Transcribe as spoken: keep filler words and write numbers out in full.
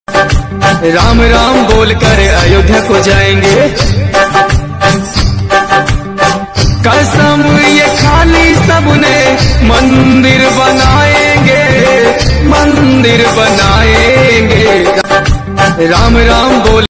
राम राम बोलकर अयोध्या को जाएंगे, कसम ये खाली सबने मंदिर बनाएंगे, मंदिर बनाएंगे। राम राम बोल